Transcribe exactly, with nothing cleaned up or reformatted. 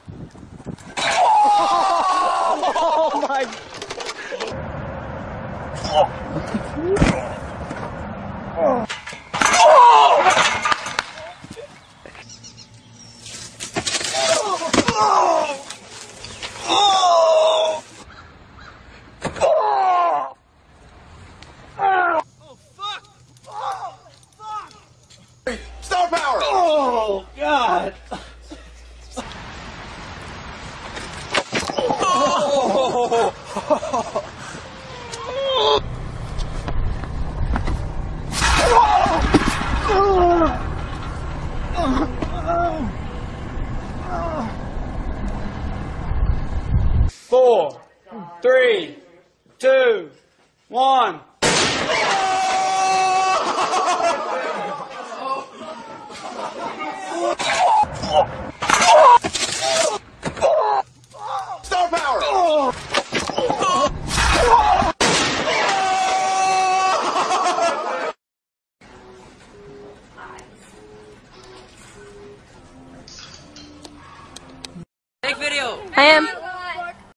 Oh my. Star power! Oh God! Oh. Four, three, two, one. Star power! Take video. I am.